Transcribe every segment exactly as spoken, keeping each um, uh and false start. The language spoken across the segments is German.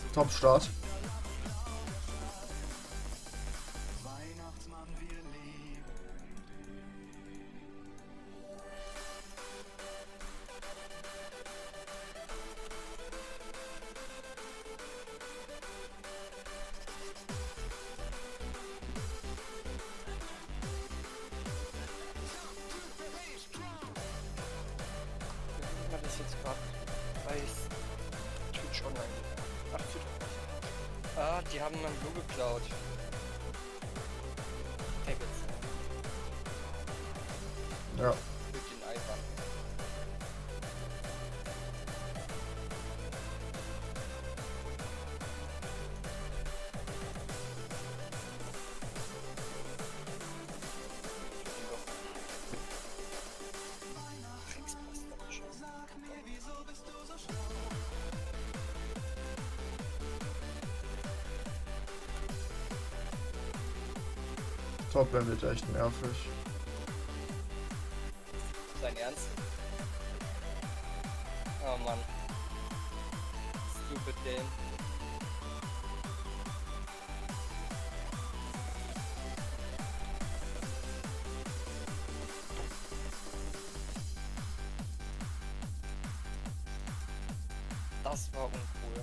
Top-Start. Das ist jetzt gerade bei Twitch online. Ach, Twitch. Ah, die haben mein Blue geklaut. Faggots. Ja. Mit den Eifern. Top-Lane wird echt nervig. Dein Ernst? Oh Mann. Stupid Game. Das war uncool.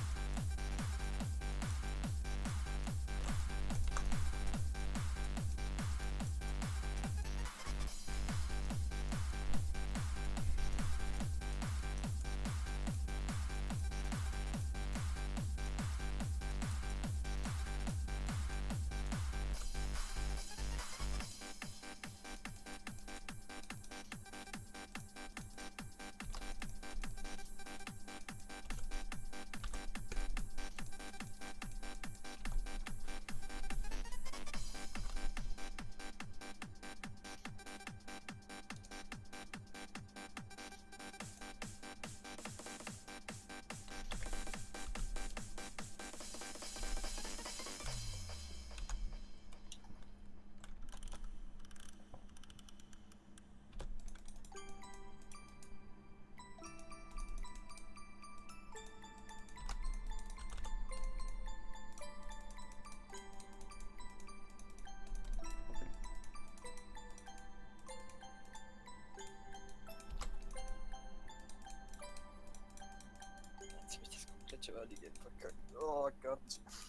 Die geht verkackt. Oh Gott.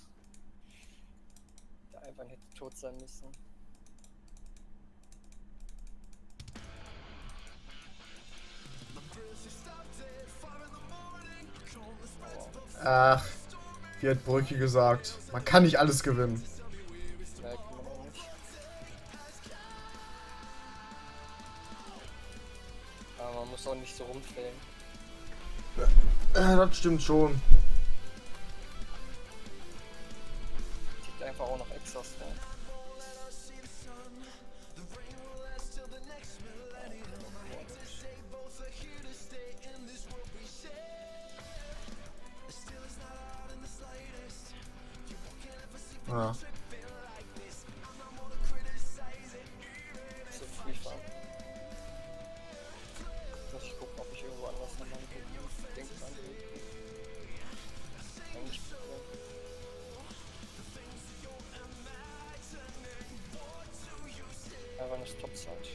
Der Ivan hätte tot sein müssen. Ach, wie hat Brücke gesagt. Man kann nicht alles gewinnen. Ja, kann man auch nicht. Aber man muss auch nicht so rumfällen. Äh, das stimmt schon. Sieht einfach auch noch Exos da. Ja. So free farm. Muss ich gucken, ob ich irgendwo anders nochmal einen Ding anlege. Eigentlich ja. Einfach eine Stop-Zeit.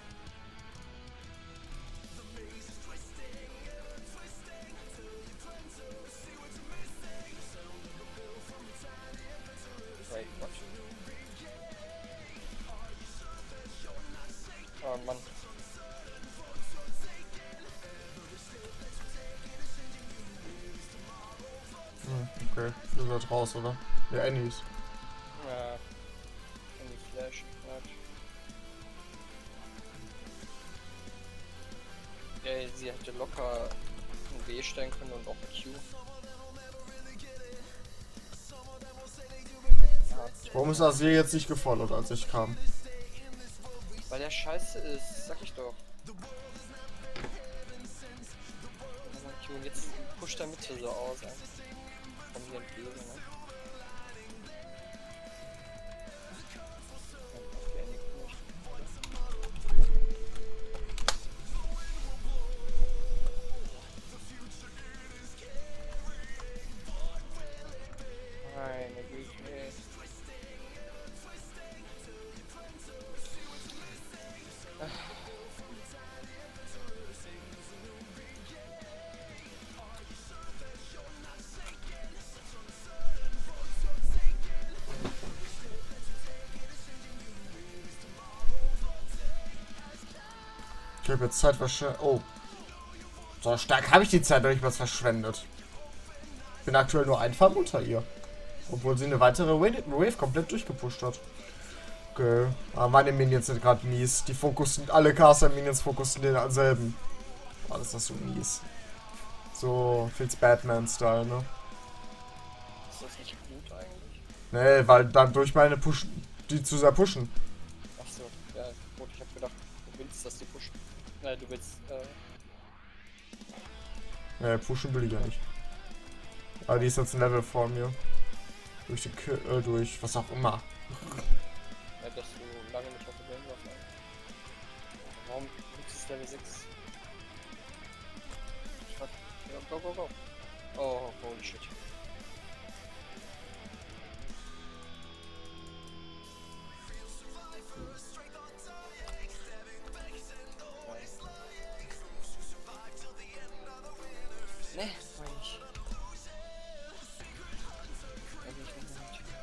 Wait, Quatsch. Oh Mann. Hm, okay, du seid raus, oder? Ja, Annies. Ja. In die Flash. Quatsch. Ja, sie hätte locker ein W stellen können und auch ein Q. Ja, Warum ist Azir jetzt nicht gefollowt, als ich kam? weil der scheiße ist, sag ich doch. Q, und jetzt pusht er Mitte so aus, ey. Von mir entgegen, ne? Ich habe jetzt Zeit verschwendet. Oh. So stark habe ich die Zeit durch was verschwendet. Ich bin aktuell nur ein Farm unter ihr. Obwohl sie eine weitere Wave komplett durchgepusht hat. Okay. Aber meine Minions sind gerade mies. Die Fokus sind alle Caster-Minions fokussen den selben. Oh, das ist das so mies. So, Fitz Batman-Style, ne? Ist das nicht gut eigentlich? Nee, weil dann durch meine Pushen, die zu sehr pushen. Achso, ja, gut, ich hab gedacht, du willst, dass die pushen. Nein, du willst, äh. Nee, pushen will ich ja nicht. Aber die ist jetzt ein Level vor mir. Durch die K äh, durch was auch immer. Ja, dass du lange nicht auf der Welt warst. Warum nix ist Level sechs? Fuck. Ja, go, go, go. Oh, holy shit. Ne, meine ich. Eigentlich nicht.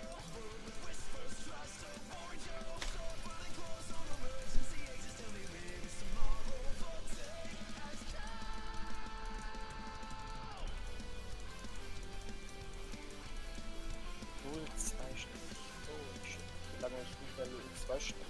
null Komma zwei Stück. Oh shit. Wie lange ich nicht mehr null Komma zwei Stück.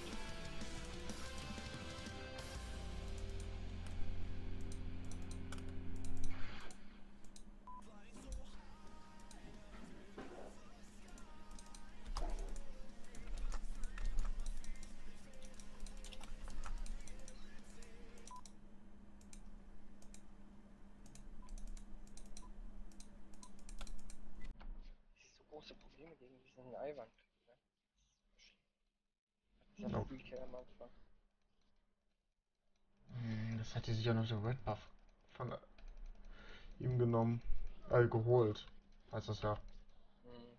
Große Probleme gegen diesen Eiwand. Ne? Das Nope. Spielchen am Anfang. Das hat die sich ja noch den Red Buff von ihm genommen. Äh, geholt. Heißt das ja. Hm.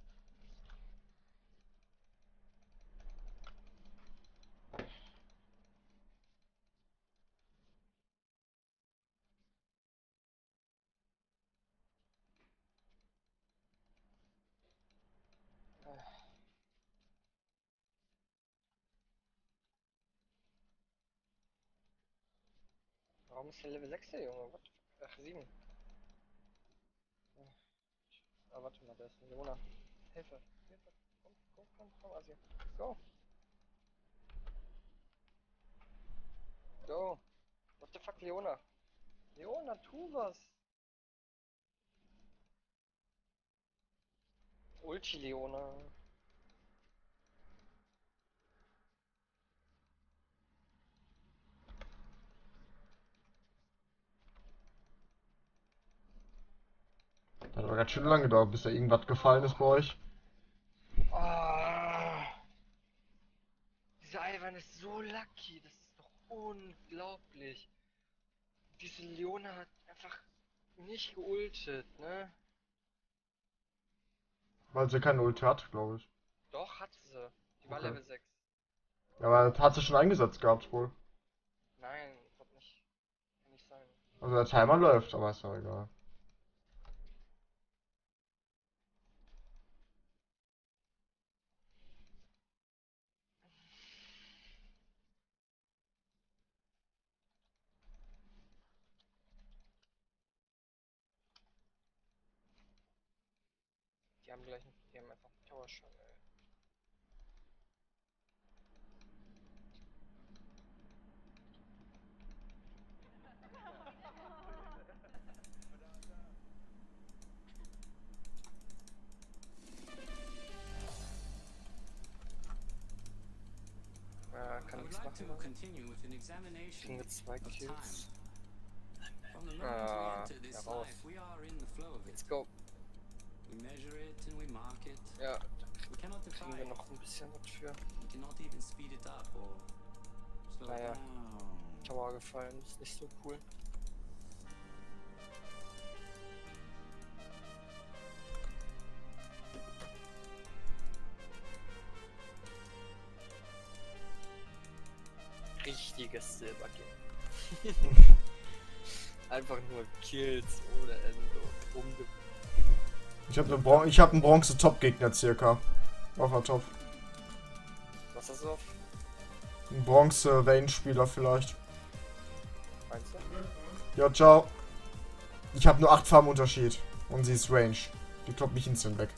Warum ist der Level sechs der Junge? What? Ach, sieben. Ah, warte mal, da ist ein Leona. Hilfe, Hilfe. Komm, komm, komm, komm, Asi. Go. Go. What the fuck, Leona? Leona, tu was. Ulti, Leona. Hat aber ganz schön lange gedauert, bis da irgendwas gefallen ist bei euch. Ah. Dieser Ivan ist so lucky. Das ist doch unglaublich. Diese Leona hat einfach nicht geultet, ne? Weil sie keine Ulti hat, glaube ich. Doch, hat sie. Die war Okay. Level sechs. Ja, aber hat sie schon eingesetzt gehabt wohl. Nein, glaub nicht. Kann nicht sein. Also der Timer läuft, aber ist doch egal. Die haben gleich, die haben einfach einen Tower schon, ey. Äh, kann nichts machen. Kriegen wir zwei Kills. Ah, ja, raus. Let's go. Ja, da kriegen wir noch ein bisschen was für. Naja, Tower gefallen, ist nicht so cool. Richtiges Silbergame. Einfach nur Kills ohne Ende und umge... Ich habe ne Bron ich hab einen Bronze-Top-Gegner circa. Auf der Top. Was ist das auf? Ein Bronze-Vayne-Spieler vielleicht. Meinst du? Ja, ciao. Ich habe nur acht Farbenunterschied. Und sie ist Range. Die kloppt mich instant weg.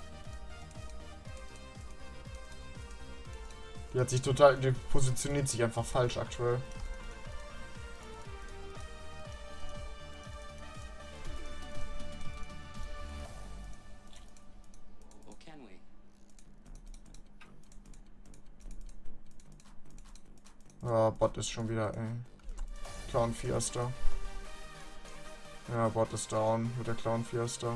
Die hat sich total... Die positioniert sich einfach falsch aktuell. Ja, Bot ist schon wieder, ey. Clown Fiesta. Ja, Bot ist down mit der Clown Fiesta.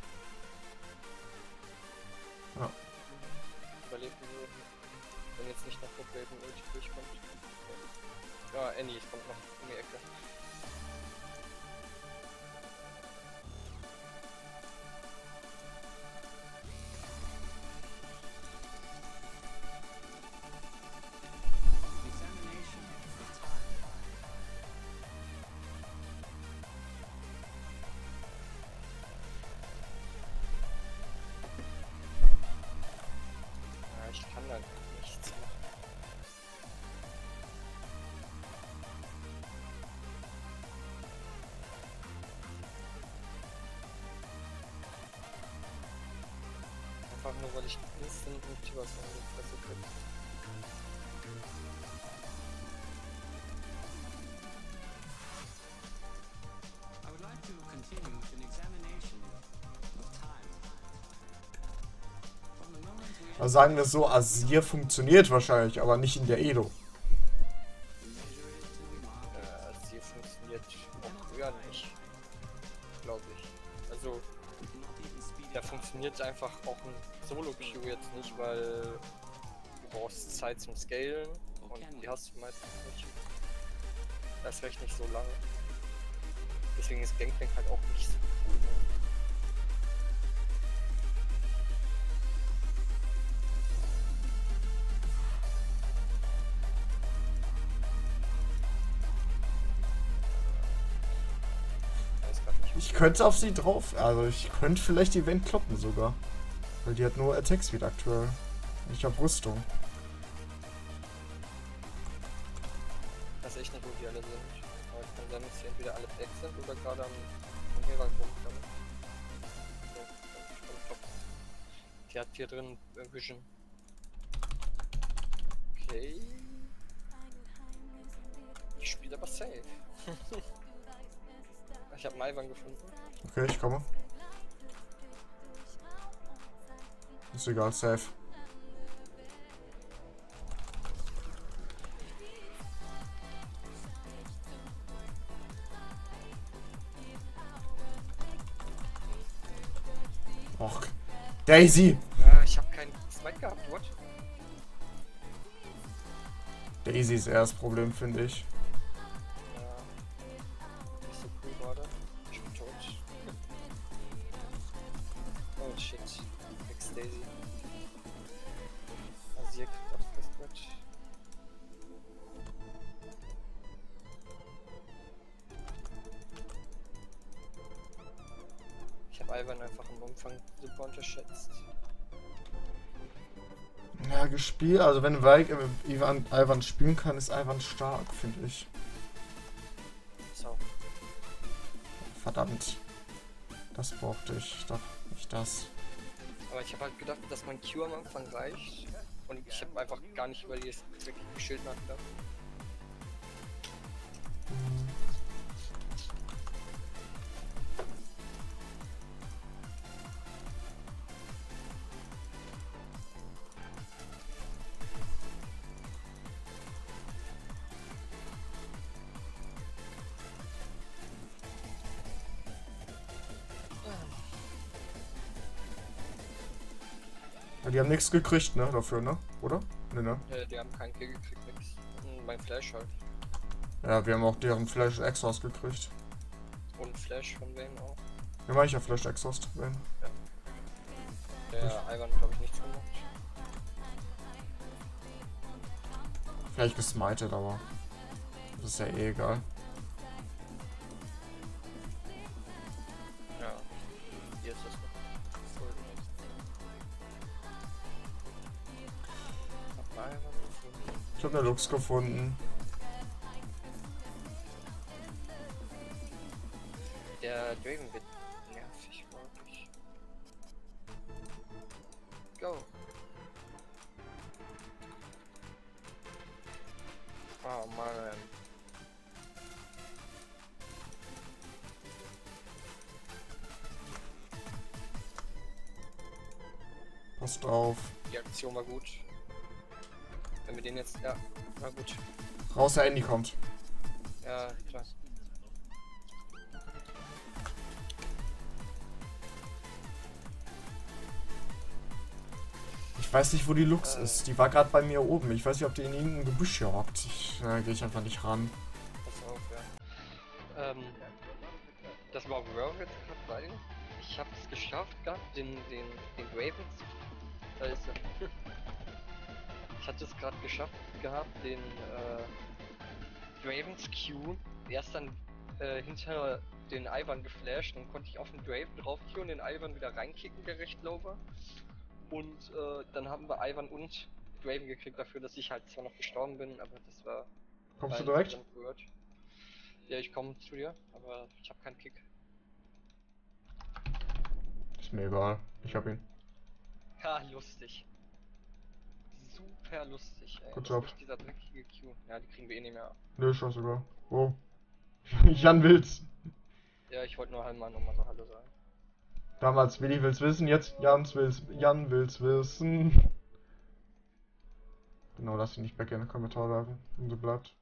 Ja. Überleben wir, wenn jetzt nicht noch Raven Ulti durchkommt. Ja, Annie kommt noch in die Ecke. Ich kann da nichts machen. Einfach nur, weil ich instant mit Tibas in die Fresse kriege. Also sagen wir es so, Azir funktioniert wahrscheinlich, aber nicht in der Edo. Äh, Azir funktioniert auch früher nicht, glaube ich. Also, da funktioniert einfach auch ein Solo-Q jetzt nicht, weil du brauchst Zeit zum Scalen und die hast du meistens nicht. Das recht nicht so lange. Deswegen ist Gangplank halt auch nicht so cool. Ne? Ich könnte auf sie drauf, also ich könnte vielleicht die Event kloppen sogar. Weil die hat nur Attack Speed aktuell. Ich habe Rüstung. Das ist echt nicht, wo die alle sind. Aber es kann sein, dass sie entweder alle weg sind oder gerade am, am Hergang rumkommen. So, top. Die hat hier drin äh, Vision. Okay. Ich spiele aber safe. Ich habe Maiwan gefunden. Okay, ich komme. Ist egal, safe. Och, Daisy! Äh, ich habe keinen Smite gehabt, what? Daisy ist eher das Problem, finde ich. Nicht so cool gerade. Ich bin tot. Oh shit. Ex Daisy. Azir kriegt auch Questwatch. Ich habe Ivan einfach im Umfang super unterschätzt. Ja, gespielt, also wenn Vike äh, Ivan, Ivan spielen kann, ist Ivan stark, finde ich. So. Verdammt. Das brauchte ich, doch nicht das. Aber ich habe halt gedacht, dass mein Q am Anfang reicht. Und ich habe einfach gar nicht über die wirklich Schild nachgedacht. Mhm. Ja, die haben nichts gekriegt, ne, dafür, ne? Oder? Ne, ne? Äh, die haben keinen Kill gekriegt, nix. Und mein Flash halt. Ja, wir haben auch deren Flash Exhaust gekriegt. Und Flash von Vayne auch. Ja, mach ich ja Flash Exhaust, wenn. Der Ivan glaube ich nichts gemacht. Vielleicht gesmited, aber das ist ja eh egal. Ja. Hier ist das noch. Voll nice. Hab mal Ivan gefunden. Ich habe eine Lux gefunden. Der Draven wird nervig, wirklich. Go. Oh Mann. Passt auf. Die Aktion war gut. Wenn wir den jetzt... Ja, war gut. Raus, der Andy kommt. Ja, klar. Ich weiß nicht, wo die Lux Äh. ist. Die war gerade bei mir oben. Ich weiß nicht, ob die in irgendeinem Gebüsch hier hockt. Ich, da gehe ich einfach nicht ran. Pass auf, ja. Ähm... Das war World jetzt gerade rein. Ich habe es geschafft gehabt, den, den, den Ravens. Da ist er. Ich hatte es gerade geschafft gehabt, den äh, Ravens Q erst dann äh, hinter den Ivan geflasht und konnte ich auf den Draven drauf Q und den Ivan wieder reinkicken, der recht low war. Und äh, dann haben wir Ivan und Draven gekriegt dafür, dass ich halt zwar noch gestorben bin, aber das war. Kommst war du direkt? insgesamt Word. Ja, ich komme zu dir, aber ich habe keinen Kick. Ist mir egal. Ich hab ihn. Ha, lustig. Super lustig, ey. Good Das job. ist dieser dreckige Q. Ja, die kriegen wir eh nicht mehr. Nö, scheißegal. Oh. Jan will's. Ja, ich wollte nur halt mal nochmal so Hallo sagen. Damals Willi will's wissen, jetzt Jans will's, Jan will's wissen. Genau, lass ihn nicht back in den Kommentar werfen. Und so bleibt.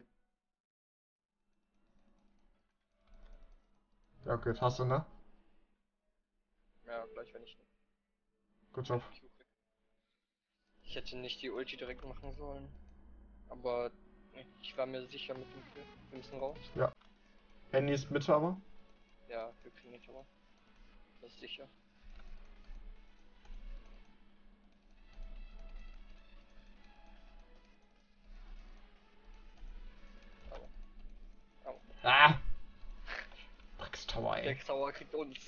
Ja, okay, jetzt hast du, ne? Ja, gleich wenn ich Good job. Q krieg. Ich hätte nicht die Ulti direkt machen sollen. Aber ich war mir sicher mit dem Kill. Wir müssen raus. Ja. Andy ist Mitte aber. Ja, wir kriegen nicht aber. Das ist sicher. Aber. Au. Ah! Dreckstower, Der ey. Tower kriegt uns.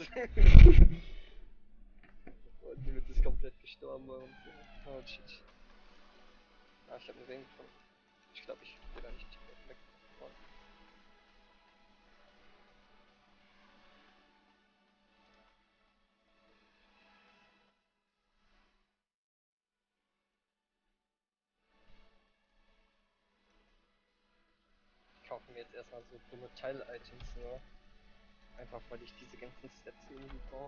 Und die Mitte ist komplett gestorben bei uns. Oh shit. Ah, ich hab einen Ring gefunden. Ich glaube, ich will da nicht weg. Ich kaufe mir jetzt erstmal so dumme Teil-Items nur. Einfach weil ich diese ganzen Stats irgendwie brauche.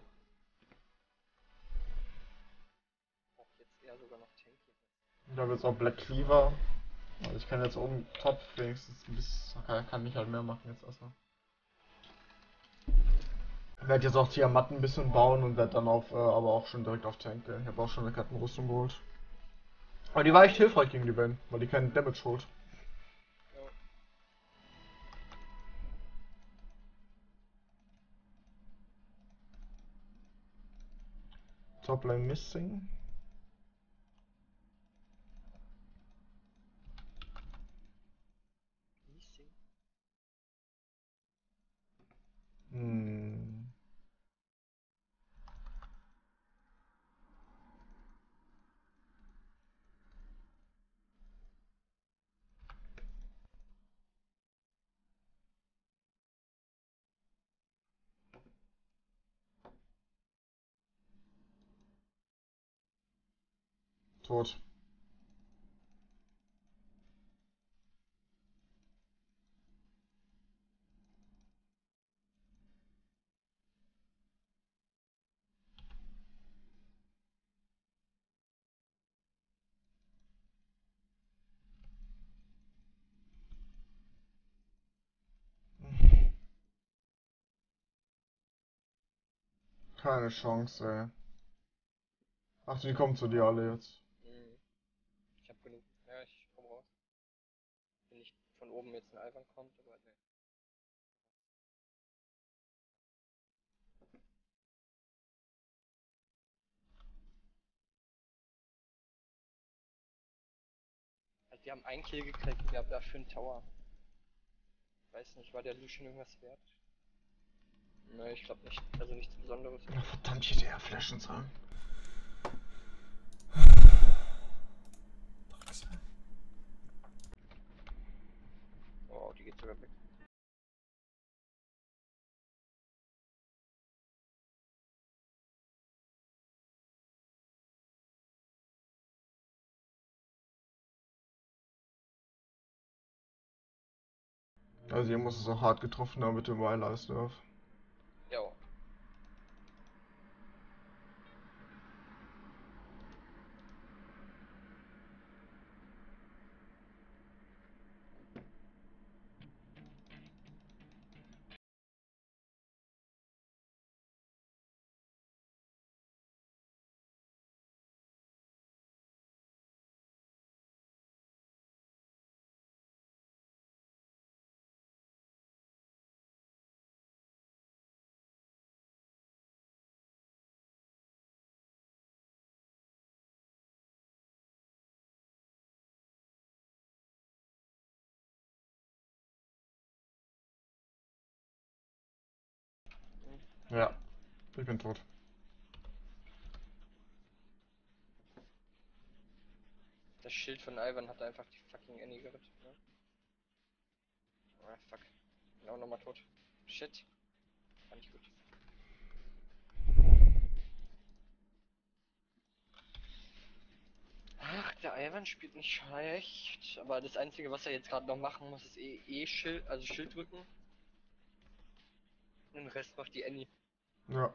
Ich brauche jetzt eher sogar noch Tanky. Ich habe jetzt auch Black Cleaver. Also ich kann jetzt oben top wenigstens ein bisschen. Kann, kann ich halt mehr machen jetzt erstmal. Ich werde jetzt auch Tiamat ein bisschen bauen und werde dann auf, äh, aber auch schon direkt auf Tank gehen. Ich habe auch schon eine Kettenrüstung geholt. Aber die war echt hilfreich gegen die Vayne, weil die keinen Damage holt. Ja. Toplane missing. Missing. Hm. Tot. Keine Chance, ey. Ach, die kommen zu dir alle jetzt. Hm. Ich hab genug. Ja, ich komm raus. Wenn nicht von oben jetzt ein Ivan kommt, aber ne. Also die haben einen Kill gekriegt, ich hab dafür einen Tower. Weiß nicht, war der Lucian irgendwas wert? Ne, ich glaube nicht. Also nichts Besonderes. Ja, verdammt, ich hätte eher flashen sollen. Oh, die geht sogar weg. Also hier muss es auch hart getroffen haben mit dem Wildlife Nerf. Ja. Ja, ich bin tot. Das Schild von Ivan hat einfach die fucking Annie gerettet, ne? Ah, fuck. Bin auch nochmal tot. Shit. War nicht gut. Ach, der Ivan spielt nicht schlecht, aber das Einzige, was er jetzt gerade noch machen muss, ist eh, eh Schild, also Schild drücken. Und den Rest macht die Annie. Ja.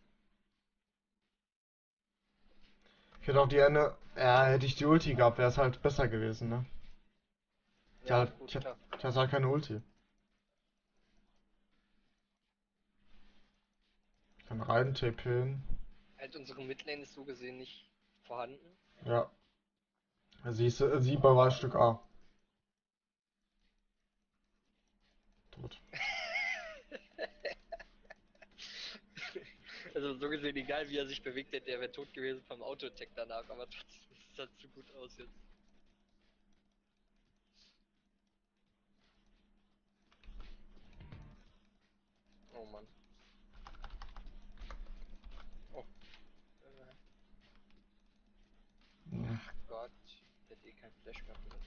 Ich hätte auch die eine. Ja, hätte ich die Ulti gehabt, wäre es halt besser gewesen, ne? Die Ja, hat, gut, die hat, klar. die hat halt keine Ulti. Ich kann rein T P'n. Halt, unsere Midlane ist so gesehen nicht vorhanden. Ja. Sie ist äh, sie bei Stück A. Tot. Also so gesehen, egal wie er sich bewegt hätte, er wäre tot gewesen vom Auto-Attack danach, aber trotzdem sieht das zu gut aus jetzt. Oh Mann. Oh. Äh, Mhm. Ach Gott. Der hat eh keinen Flash gehabt, oder?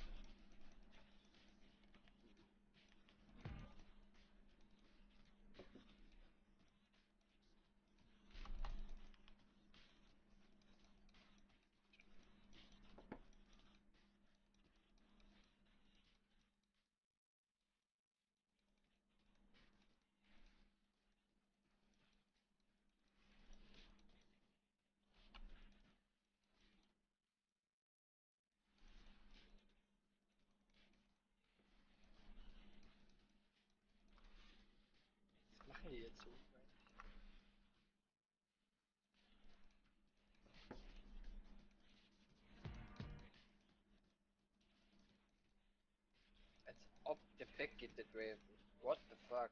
Was machen die jetzt so? Als ob der Back geht, der Draven. What the fuck?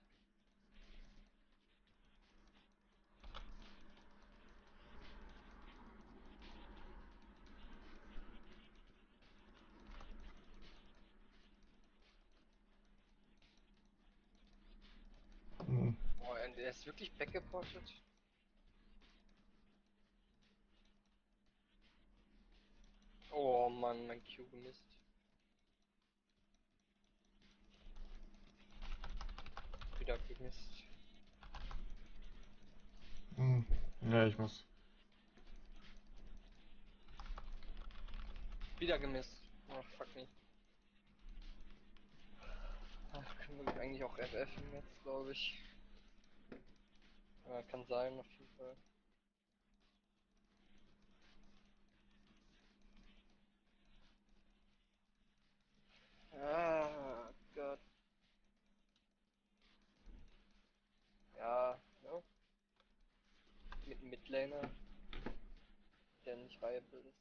Mhm. Oh, und der ist wirklich backgeportet? Oh Mann, mein Q gemisst. Wieder gemisst. Mhm. Ja, ich muss. Wieder gemisst. Ach, fuck me. Ach, können wir eigentlich auch F F jetzt, glaube ich. Ja, kann sein, auf jeden Fall. Ah, Gott. Ja, ne? Mit einem Midlaner, der nicht viable ist.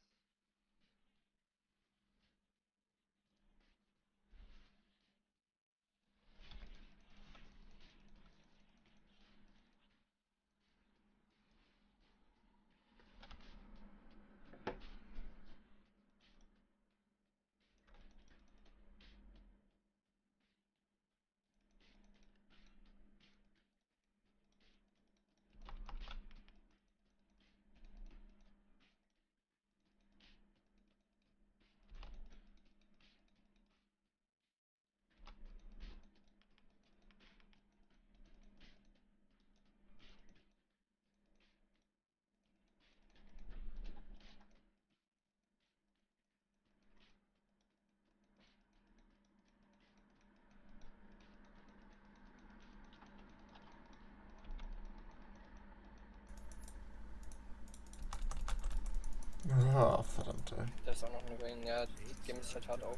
Verdammt, ey. Da ist auch noch eine Vayne. Ja, das Game ist halt hart auch.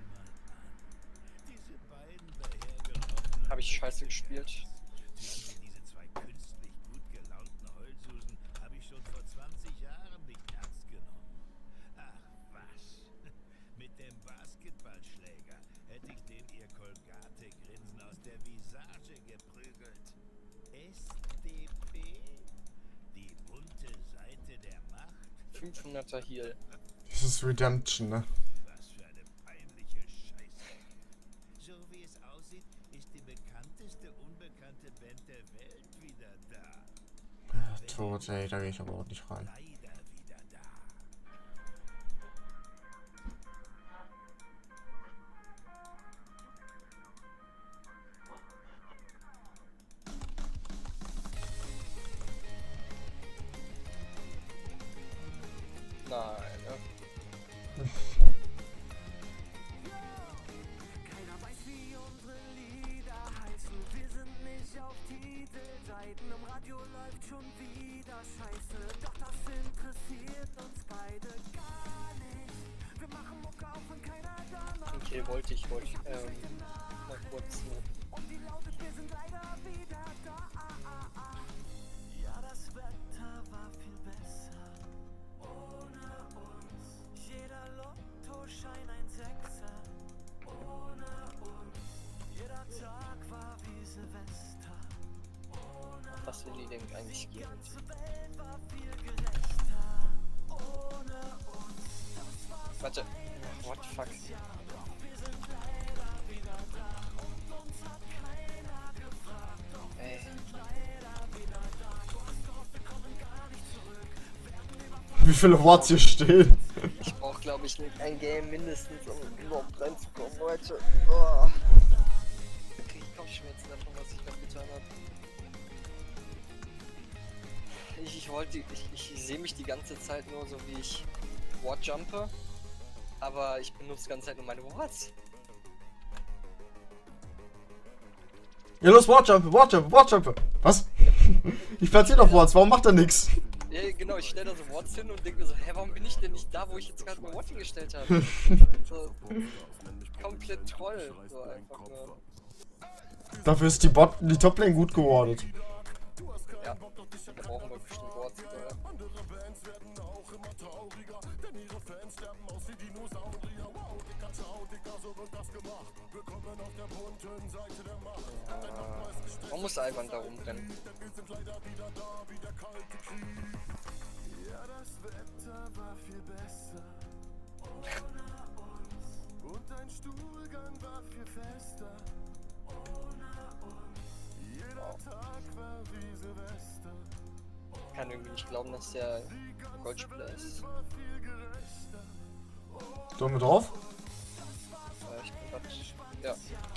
Habe ich scheiße gespielt. Diese zwei künstlich gut gelaunten Heulsusen habe ich schon vor zwanzig Jahren nicht ernst genommen. Ach was. Mit dem Basketballschläger hätte ich den ihr Colgate-Grinsen aus der Visage geprügelt. S D P? Die bunte Seite der Macht? fünfhunderter Heal. Das ist Redemption, ne? Was für eine peinliche Scheiße. So wie es aussieht, ist die bekannteste unbekannte Band der Welt wieder da. Ja, tot, ey, da gehe ich aber auch nicht rein. Leider wieder da. Nein, ne? Keiner weiß, wie unsere Lieder heißen. Wir sind nicht auf Titelseiten. Im Radio läuft schon wieder Scheiße. Doch das interessiert uns beide gar nicht. Wir machen Mucke auf und keiner danach. Okay, wollte ich, wollte ich, ähm, mal kurz so. Und die lautet, wir sind leider wieder da. Ja, das Wetter war viel besser ohne uns. Jeder Lottoschein ein Sechser ohne uns. Jeder Tag war wie Silvester ohne uns. Was will die denn eigentlich Die geben? ganze Welt war viel gerechter ohne uns. Das war so Warte. What the fuck? doch wir sind leider wieder da. Und uns hat keiner gefragt. Doch wir Ey. sind leider wieder da. Du hast gehofft, wir kommen gar nicht zurück. Wie viele Watts hier stehen? Ich brauche, glaube ich, nicht ein Game mindestens, um überhaupt reinzukommen, Leute. Oh. Da krieg ich Kopfschmerzen davon, was ich gerade getan habe. Ich, ich wollte, ich, ich sehe mich die ganze Zeit nur so, wie ich Wardjumpe, aber ich benutze die ganze Zeit nur meine Wards. Ja, los, Wardjump, Wardjump, Wardjump. Was? Ich platziere doch Wards, warum macht er nix? Ja, genau, ich stelle da so Wards hin und denke mir so, hä, warum bin ich denn nicht da, wo ich jetzt gerade mein Ward hingestellt habe? So, komplett Troll, so einfach nur. Dafür ist die Bot, die Toplane gut gewardet. Ja, da brauchen wir bestimmt Wards, oder? Man muss Alban da rumrennen. Ja, das Wetter war viel besser ohne uns. Und dein Stuhlgang war viel fester ohne uns. Jeder Tag war wie Silvester. Ich kann irgendwie nicht glauben, dass der Goldspieler ist. War viel gerechter. Sollen wir drauf? Äh, ich bin grad, ja.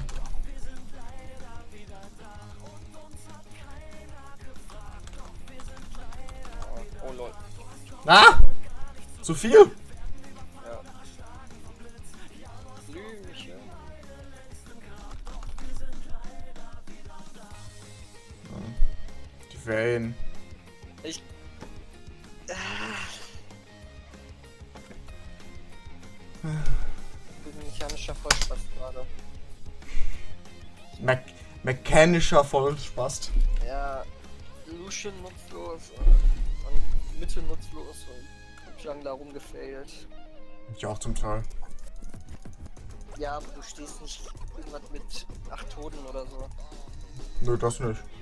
Oh, oh lol. Ah! Zu viel? Ja. Blümchen. Die Vayne. Ich. Ah. Ich bin mechanischer Vollspaß gerade. Me mechanischer Vollspast. Ja, Lucian nutzlos und Mitte nutzlos und lang da rumgefailt. Ich auch zum Teil. Ja, aber du stehst nicht irgendwas mit acht Toten oder so. Nö, das nicht.